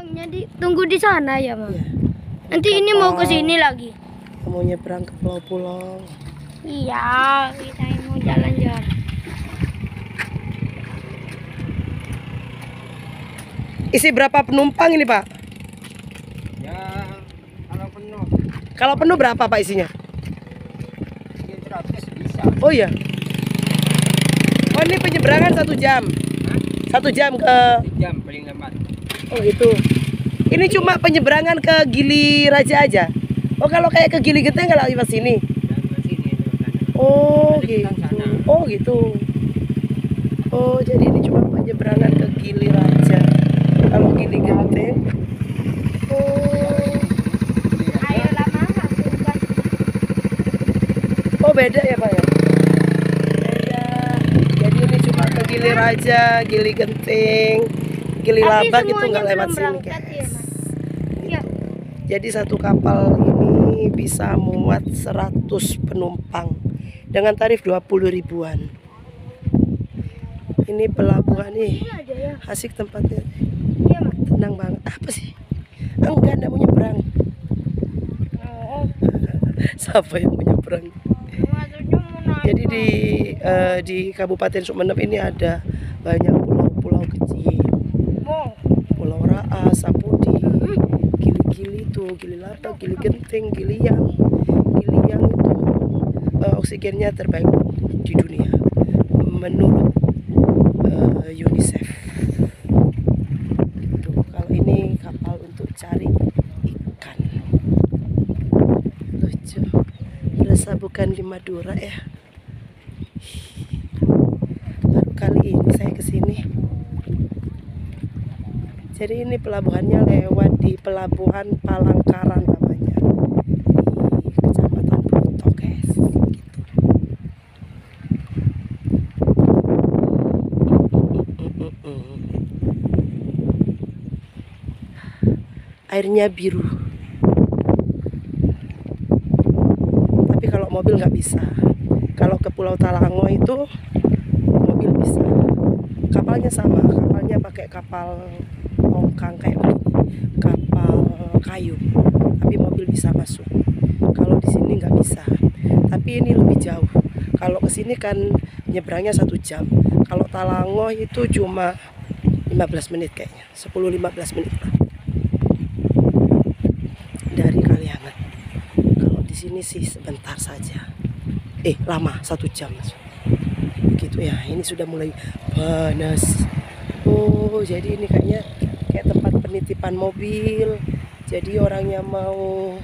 Jadi tunggu di sana ya, Mam. Iya. Nanti ini mau ke sini lagi. Mau nyebrang ke pulau-pulau. Iya, kita mau jalan-jalan. Isi berapa penumpang ini, Pak? Ya, kalau penuh Kalau penuh berapa, Pak, isinya? 100 bisa. Oh iya. Oh, ini penyeberangan 1 jam. 1 jam ke. Jam paling lambat. Oh gitu. Ini cuma penyeberangan ke Gili Raja aja. Oh, kalau kayak ke Gili Genteng nggak lewat sini. Dan ke sini itu ke sana. Oh Ada gitu. di sana. Oh gitu. Oh, jadi ini cuma penyeberangan ke Gili Raja. Kalau Gili Genteng. Oh. Ayolah, Mama. Oh, beda ya, Pak ya? Beda. Jadi ini cuma ke Gili Raja, Gili Genting, Gili Labak itu nggak lewat sini, guys. Ya. Jadi satu kapal ini bisa muat 100 penumpang dengan tarif 20 ribuan. Ini pelabuhan nih, Ada ya. asik tempatnya, Iya, Mak. tenang banget. Apa sih? Enggak, mau nyebrang. Oh, Siapa yang mau nyebrang? maksudnya mau naik. Jadi di Kabupaten Sumeneb ini ada banyak pulau-pulau kecil. Mau. Pulau Raas, Sapudi, Gili-Gili tuh, Gili Labak, Gili Genting, Giliang. Giliang itu oksigennya terbaik di dunia menurut UNICEF. Tuh, kalau ini kapal untuk cari ikan. Lucu. Berasa bukan di Madura ya. Baru kali ini saya kesini. Jadi ini pelabuhannya lewat di Pelabuhan Palangkaran namanya, di Kecamatan Pluto, guys. Gitu. Airnya biru. Tapi kalau mobil nggak bisa. Kalau ke Pulau Talango itu mobil bisa. Kapalnya sama, kapalnya pakai kapal tongkang kayak begini, kapal kayu, tapi mobil bisa masuk. Kalau di sini nggak bisa, tapi ini lebih jauh. Kalau ke sini kan nyebrangnya 1 jam. Kalau Talango itu cuma 15 menit kayaknya, 10-15 menit lah dari Kalianget. Kalau di sini sih sebentar saja. Lama, 1 jam. Gitu ya. Ini sudah mulai panas. Oh, jadi ini kayaknya kayak tempat penitipan mobil. Jadi orang yang mau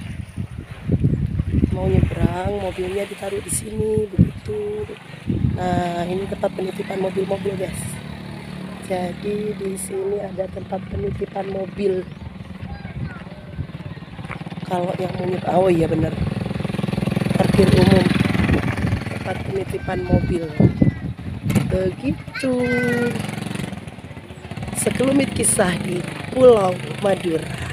nyebrang, mobilnya ditaruh di sini begitu. Nah, ini tempat penitipan mobil-mobil, guys. Jadi di sini ada tempat penitipan mobil. Kalau yang mau nyebrang, oh iya benar. Parkir umum, tempat penitipan mobil. Begitu. Sekelumit kisah di Pulau Madura.